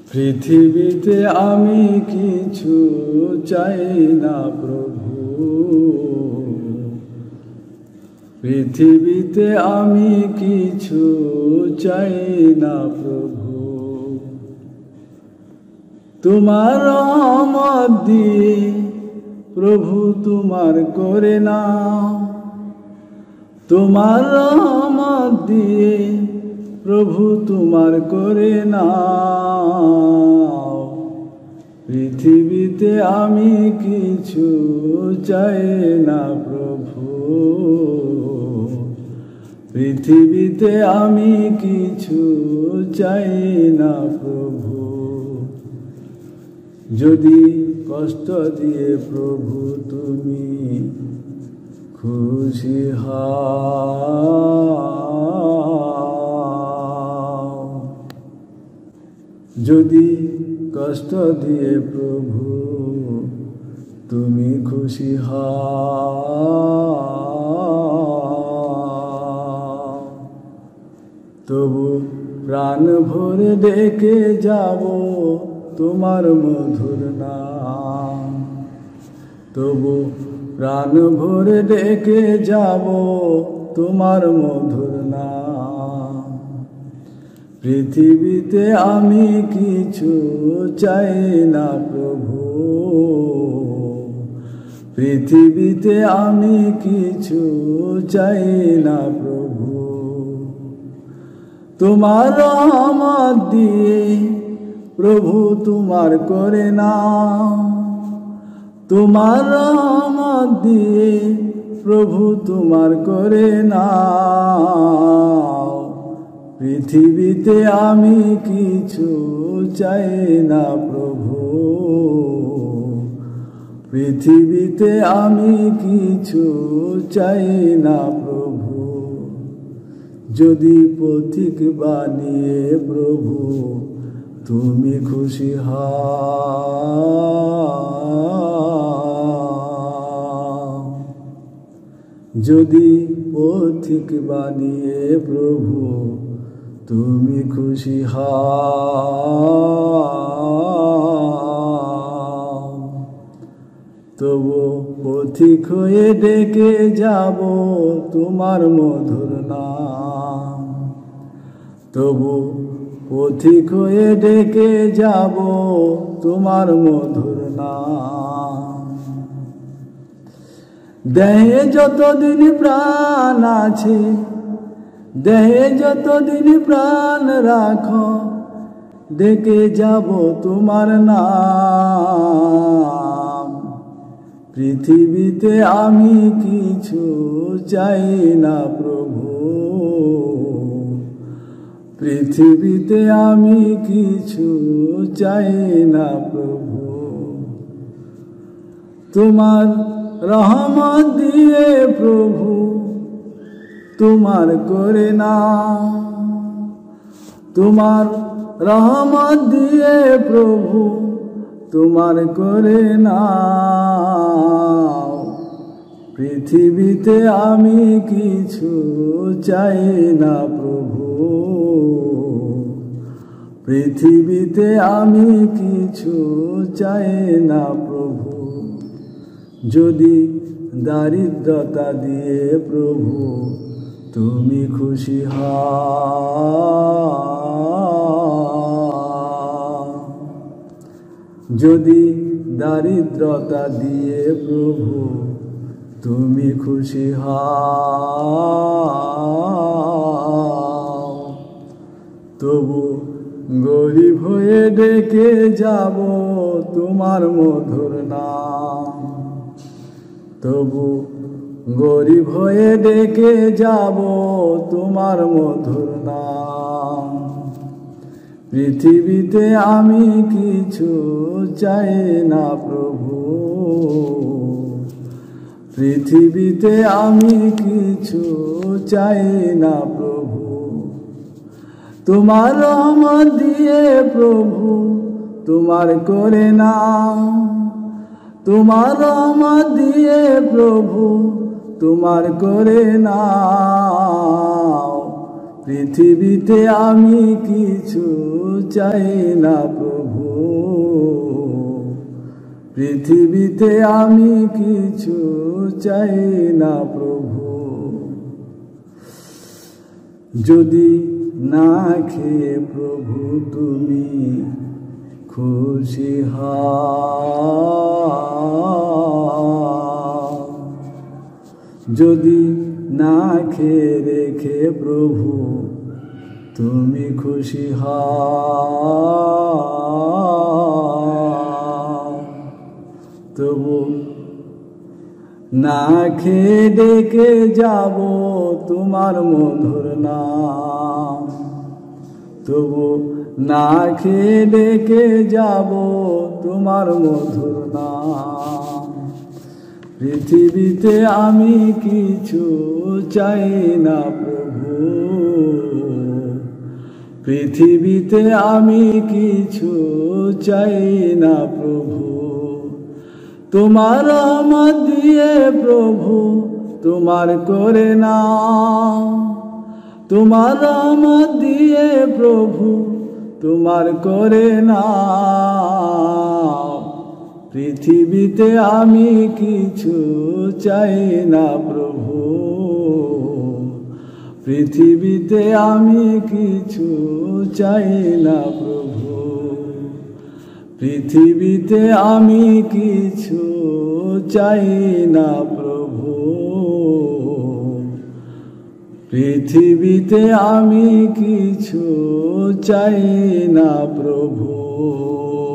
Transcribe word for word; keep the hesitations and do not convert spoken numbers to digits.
পৃথিবীতে আমি কিছু চাই না প্রভু, পৃথিবীতে আমি কিছু চাই না প্রভু। তোমার রহমত দিয়ে প্রভু তোমার করে নাও, তোমার রহমত দিয়ে প্রভু তোমার করে নাও। পৃথিবীতে আমি কিছু চাই না প্রভু, পৃথিবীতে আমি কিছু চাই না প্রভু। যদি কষ্ট দিয়ে প্রভু তুমি খুশি হও, যদি কষ্ট দিয়ে প্রভু তুমি খুশি হও, তবু প্রাণ ভরে ডেকে যাব তোমার মধুর নাম, তবু প্রাণ ভরে ডেকে যাব তোমার মধুর নাম। পৃথিবীতে আমি কিছু চাই না প্রভু, পৃথিবীতে আমি কিছু চাই না প্রভু। তোমার রহমত দিয়ে প্রভু তোমার করে নাও, তোমার রহমত দিয়ে প্রভু তোমার করে নাও। পৃথিবীতে আমি কিছু চাই না প্রভু, পৃথিবীতে আমি কিছু চাই না প্রভু। যদি পথিক বানিয়ে প্রভু তুমি খুশি হও, যদি পথিক বানিয়ে প্রভু তুমি খুশি হও, তবু পথিক হয়ে ডেকে যাব তোমার মধুর নাম, তবু পথিক হয়ে ডেকে যাব তোমার মধুর নাম। দেহে যতদিন প্রাণ আছে, দেহে যতদিন প্রাণ রাখো, ডেকে যাব তোমার নাম। পৃথিবীতে আমি কিছু চাই না প্রভু, পৃথিবীতে আমি কিছু চাই না প্রভু। তোমার রহমত দিয়ে প্রভু তোমার করে নাও, তোমার রহমত দিয়ে প্রভু তোমার করে নাও। পৃথিবীতে আমি কিছু চাই না প্রভু, পৃথিবীতে আমি কিছু চাই না প্রভু। যদি দারিদ্রতা দিয়ে প্রভু তুমি খুশি হও, যদি দারিদ্রতা দিয়ে প্রভু তুমি খুশি হও, তবু গরিব হয়ে ডেকে যাব তোমার মধুর নাম, তবু গরিব হয়ে ডেকে যাব তোমার মধুর নাম। পৃথিবীতে আমি কিছু চাই না প্রভু, পৃথিবীতে আমি কিছু চাই না প্রভু। তোমার রহমত দিয়ে প্রভু তোমার করে নাও, তোমার রহমত দিয়ে প্রভু তোমার করে নাও। পৃথিবীতে আমি কিছু চাই না প্রভু, পৃথিবীতে আমি কিছু চাই না প্রভু। যদি না খেয়ে প্রভু তুমি খুশি হও, যদি না খেয়ে রেখে প্রভু তুমি খুশি হও, তবু না খেয়ে ডেকে যাব তোমার মধুর নাম, তবু না খেয়ে ডেকে যাব তোমার মধুর নাম। পৃথিবীতে আমি কিছু চাই না প্রভু, পৃথিবীতে আমি কিছু চাই না প্রভু। তোমার রহমত দিয়ে প্রভু তোমার করে নাও, তোমার রহমত দিয়ে প্রভু তোমার করে নাও। পৃথিবীতে আমি কিছু চাই না প্রভু, পৃথিবীতে আমি কিছু চাই না প্রভু, পৃথিবীতে আমি কিছু চাই না প্রভু, পৃথিবীতে আমি কিছু চাই না প্রভু।